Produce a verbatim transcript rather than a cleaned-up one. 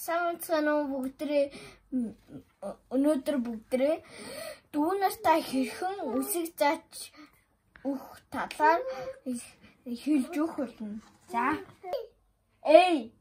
Самцгано бүгдрээ өнөөдөр бүгдрээ дүү нартай хэрхэн үсэг заач өөх талаар хэлж өгөх болно. За. Эй